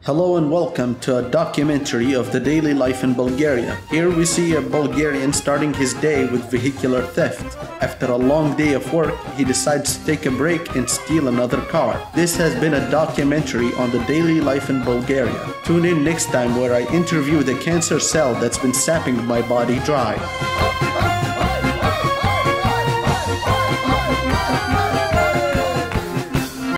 Hello and welcome to a documentary of the daily life in Bulgaria. Here we see a Bulgarian starting his day with vehicular theft. After a long day of work, he decides to take a break and steal another car. This has been a documentary on the daily life in Bulgaria. Tune in next time where I interview the cancer cell that's been sapping my body dry.